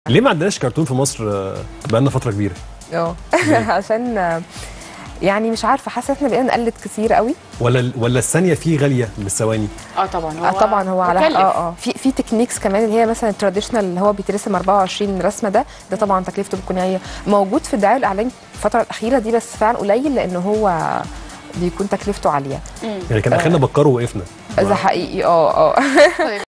ليه ما عندناش كرتون في مصر بقالنا فتره كبيره؟ عشان يعني مش عارفه، حاسه احنا بقينا نقلد كتير قوي، ولا الثانيه فيه غاليه من الثواني؟ طبعا هو طبعا هو على في تكنيكس كمان اللي هي مثلا التراديشنال اللي هو بيترسم 24 رسمه، ده طبعا تكلفته بتكون هي موجود في الدعايه والاعلان الفتره الاخيره دي، بس فعلا قليل لان هو بيكون تكلفته عاليه. يعني كان اخرنا بكر ووقفنا. ده حقيقي.